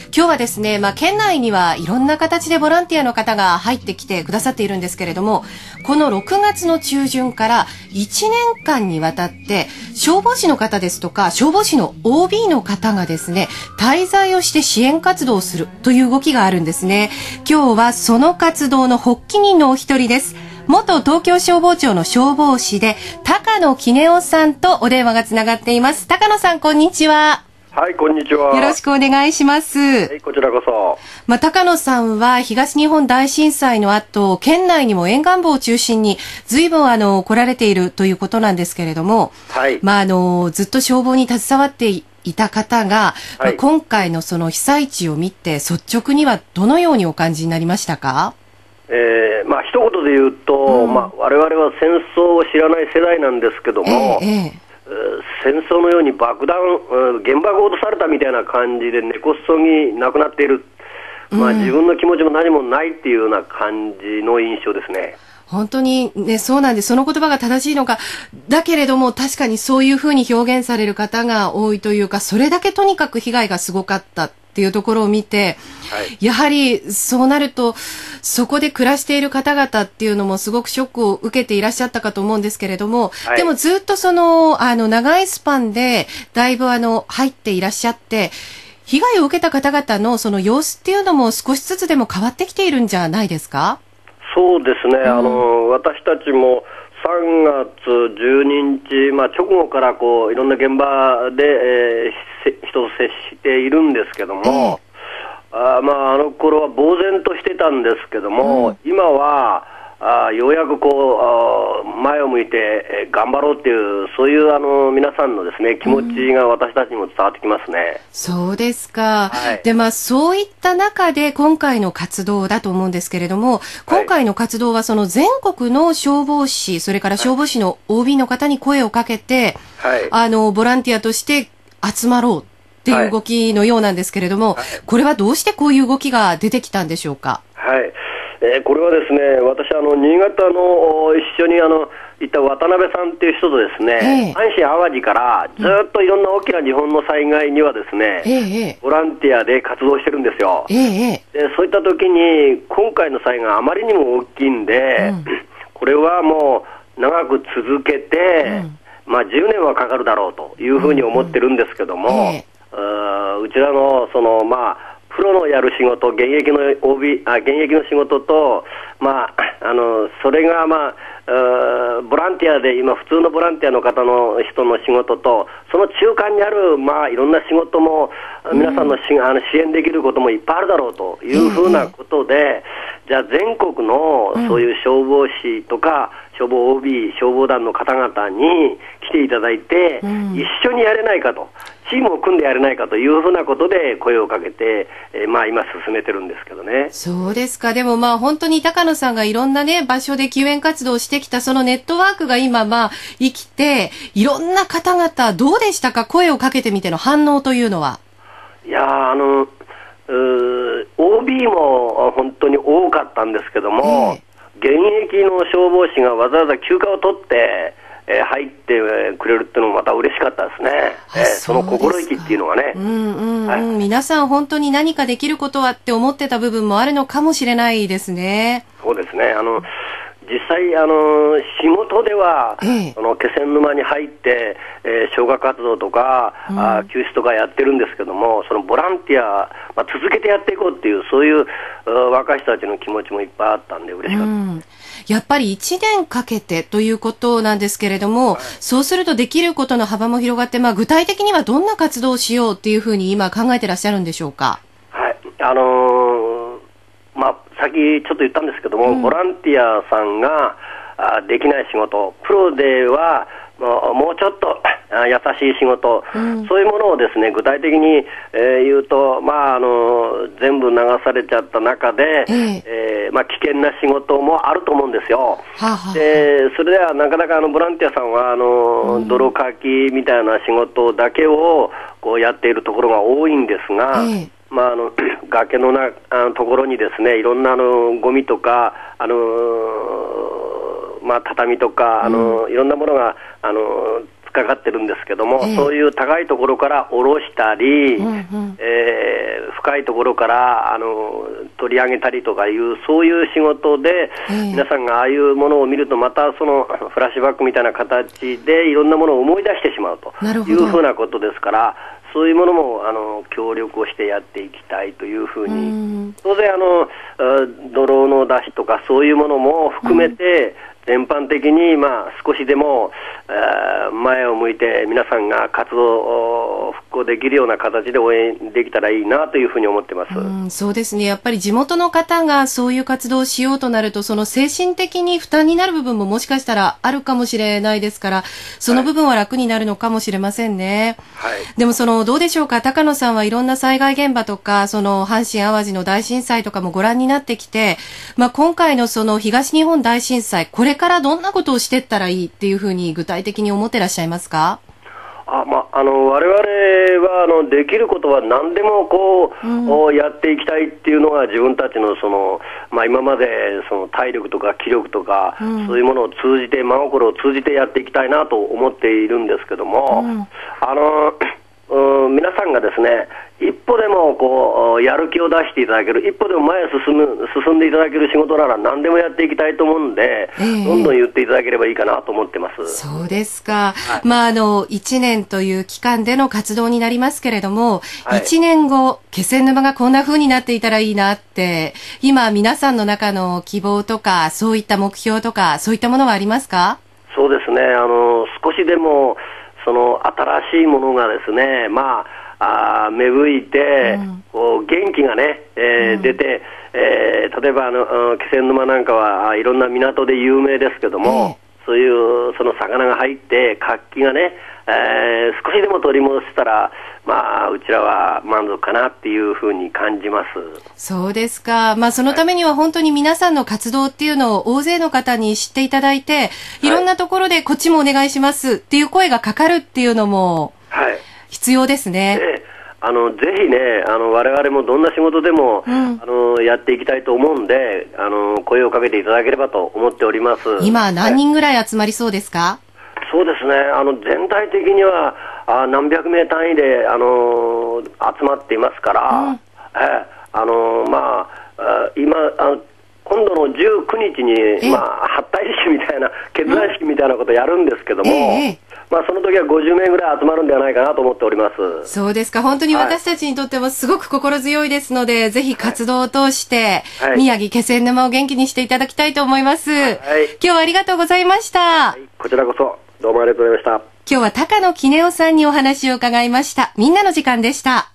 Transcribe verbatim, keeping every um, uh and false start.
今日はですね、まあ、県内にはいろんな形でボランティアの方が入ってきてくださっているんですけれども、このろくがつの中旬からいちねんかんにわたって消防士の方ですとか消防士の オービー の方がですね、滞在をして支援活動をするという動きがあるんですね。今日はその活動の発起人のお一人です。元東京消防庁の消防士で高野杵夫さんとお電話がつながっています。高野さん、こんにちは。 はい、こんにちは。 よろしくお願いします。はい、こちらこそ。 まあ、高野さんは東日本大震災の後、県内にも沿岸部を中心に随分あの来られているということなんですけれども、 はい。 まあ、あのずっと消防に携わっていた方が、はいまあ、今回のその被災地を見て率直にはどのようにお感じになりましたか？ えーまあ一言で言うと、うんまあ、我々は戦争を知らない世代なんですけども、えーえー、戦争のように爆弾、原爆を落とされたみたいな感じで根こそぎなくなっている、まあ、自分の気持ちも何もないっていうような感じの印象ですね。 本当にね、そうなんです。その言葉が正しいのか。だけれども、確かにそういうふうに表現される方が多いというか、それだけとにかく被害がすごかったっていうところを見て、はい、やはりそうなると、そこで暮らしている方々っていうのもすごくショックを受けていらっしゃったかと思うんですけれども、はい、でもずっとその、あの、長いスパンで、だいぶあの、入っていらっしゃって、被害を受けた方々のその様子っていうのも少しずつでも変わってきているんじゃないですか？ そうですね、うん、あの私たちもさんがつじゅうににち、まあ、直後からこういろんな現場で、えー、人と接しているんですけども、えー、あ, まあ、あの頃は呆然としてたんですけども、うん、今はあようやくこう前を向いて頑張ろうっていうそういうあの皆さんのですね気持ちが私たちにも伝わってきますね、うん、 そうですか、 はい、 でまあそういった中で今回の活動だと思うんですけれども、今回の活動はその全国の消防士それから消防士の オービー の方に声をかけて、はい、あのボランティアとして集まろうっていう動きのようなんですけれども、はい、これはどうしてこういう動きが出てきたんでしょうか？ はい、えー、これはですね、私あの新潟の一緒にあの行った渡辺さんっていう人とですね、阪神・淡路からずっといろんな大きな日本の災害にはですね、えー、ボランティアで活動してるんですよ、えー、でそういった時に今回の災害あまりにも大きいんで、うん、これはもう長く続けて、うんまあ、じゅうねんはかかるだろうというふうに思ってるんですけども、うんうんえー、うちらのそのまあプロのやる仕事、現役の オービー、あ、現役の仕事と、まあ、あの、それがまあ、ボランティアで、今普通のボランティアの方の人の仕事と、その中間にある、まあ、いろんな仕事も、皆さんのし、うん、あの支援できることもいっぱいあるだろうというふうなことで、うん、じゃあ全国のそういう消防士とか、消防 オービー、消防団の方々に来ていただいて、うん、一緒にやれないかと。チームを組んでやれないかというふうなことで声をかけて、えー、まあ今進めてるんですけどね。 そうですか。でもまあ本当に高野さんがいろんなね場所で救援活動をしてきたそのネットワークが今まあ生きて、いろんな方々どうでしたか？声をかけてみての反応というのは。 いやー、あのうー オービー も本当に多かったんですけども、えー、現役の消防士がわざわざ休暇を取ってえー、入ってくれるっていうのもまた嬉しかったですね。えー、その心意気っていうのがね、 うんうんうんはい、皆さん本当に何かできることはって思ってた部分もあるのかもしれないですね。 そうですね。あの実際あの仕事では、ええ、その気仙沼に入って、えー、消火活動とか、うん、あ救出とかやってるんですけども、そのボランティア、まあ、続けてやっていこうっていうそういう若い人たちの気持ちもいっぱいあったんで嬉しかった、うん、 やっぱりいちねんかけてということなんですけれども、はい、そうするとできることの幅も広がって、まあ、具体的にはどんな活動をしようっていうふうに今考えてらっしゃるんでしょうか？ はい、あのー、まあさっきちょっと言ったんですけども、うん、ボランティアさんがあできない仕事、プロではもう、もうちょっと優しい仕事、うん、そういうものをですね具体的に、えー、言うと、まあ、あの全部流されちゃった中で、えーえーまあ、危険な仕事もあると思うんですよ。はあはあ、でそれではなかなかあのボランティアさんはあの、うん、泥かきみたいな仕事だけをこうやっているところが多いんですが、えーまあ、あの崖のなあのところにですねいろんなあのゴミとかあの、まあ、畳とかあの、うん、いろんなものがあのかかってるんですけども、 えー、 そういう高いところから下ろしたり、うんうん、えー、深いところからあの取り上げたりとかいう、そういう仕事で、えー、皆さんがああいうものを見ると、またそのフラッシュバックみたいな形でいろんなものを思い出してしまうというふうなことですから、そういうものもあの協力をしてやっていきたいというふうに、当然あの泥の出しとかそういうものも含めて、全般的に、まあ、少しでも、えー、前を向いて皆さんが活動を復興できるような形で応援できたらいいなというふうに思ってます。 うん、そうですね。やっぱり地元の方がそういう活動をしようとなると、その精神的に負担になる部分ももしかしたらあるかもしれないですから、その部分は楽になるのかもしれませんね。はい、でもそのどうでしょうか、高野さんはいろんな災害現場とか、その阪神淡路の大震災とかもご覧になってきて、まあ、今回のその東日本大震災、これからどんなことをしていったらいいっていうふうに具体的に思ってらっしゃいますか？ あ、まあ、あの我々はあのできることは何でもこう、うん、やっていきたいっていうのが自分たちのその、まあ、今までその体力とか気力とか、うん、そういうものを通じて真心を通じてやっていきたいなと思っているんですけども、うん、あのうん、皆さんがですね、一歩でもこうやる気を出していただける、一歩でも前へ進む進んでいただける仕事なら何でもやっていきたいと思うんで、えー、どんどん言っていただければいいかなと思ってます。 そうですか、はい、まああのいちねんという期間での活動になりますけれども、はい、いちねんご気仙沼がこんな風になっていたらいいなって、今皆さんの中の希望とかそういった目標とかそういったものはありますか？ そうですね、あの少しでもその新しいものがですね、まあ、あ芽吹いて、うん、こう元気がね、えーうん、出て、えー、例えばあの気仙沼なんかはいろんな港で有名ですけども、えー、そういうその魚が入って活気がね、えー、少しでも取り戻したら、まあ、うちらは満足かなっていうふうに感じます。 そうですか。まあ、そのためには本当に皆さんの活動っていうのを大勢の方に知っていただいて、いろんなところでこっちもお願いしますっていう声がかかるっていうのも必要ですね。 はい、あのぜひね、あの我々もどんな仕事でも、うん、あのやっていきたいと思うんで、あの声をかけていただければと思っております。 今何人ぐらい集まりそうですか？はい、 そうですね、あの全体的にはあ何百名単位で、あのー、集まっていますから、うん、えあのー、まあ、今あ今度のじゅうくにちに、まあ、発隊式みたいな決断式みたいなことをやるんですけども、えーまあ、その時はごじゅうめいぐらい集まるんではないかなと思っております。 そうですか。本当に私たちにとってもすごく心強いですので、はい、ぜひ活動を通して、はい、宮城気仙沼を元気にしていただきたいと思います。はい、今日はありがとうございました。はい、 こちらこそどうもありがとうございました。 今日は高野絹代さんにお話を伺いました。みんなの時間でした。